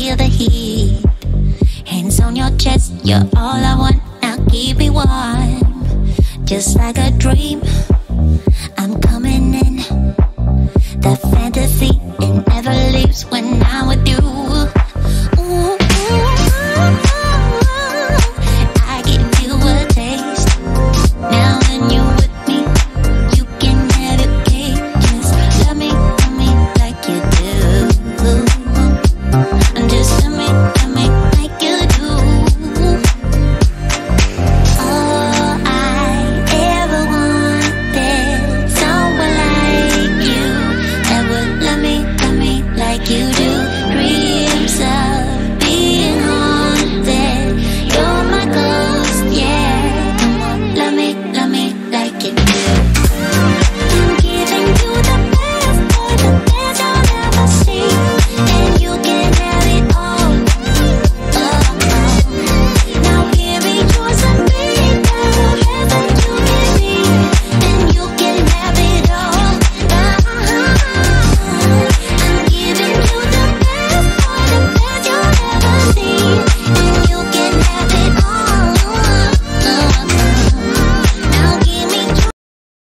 feel the heat. Hands on your chest, you're all I want. Now keep me warm, just like a dream. I'm coming in. The fantasy, it never leaves when I'm with you.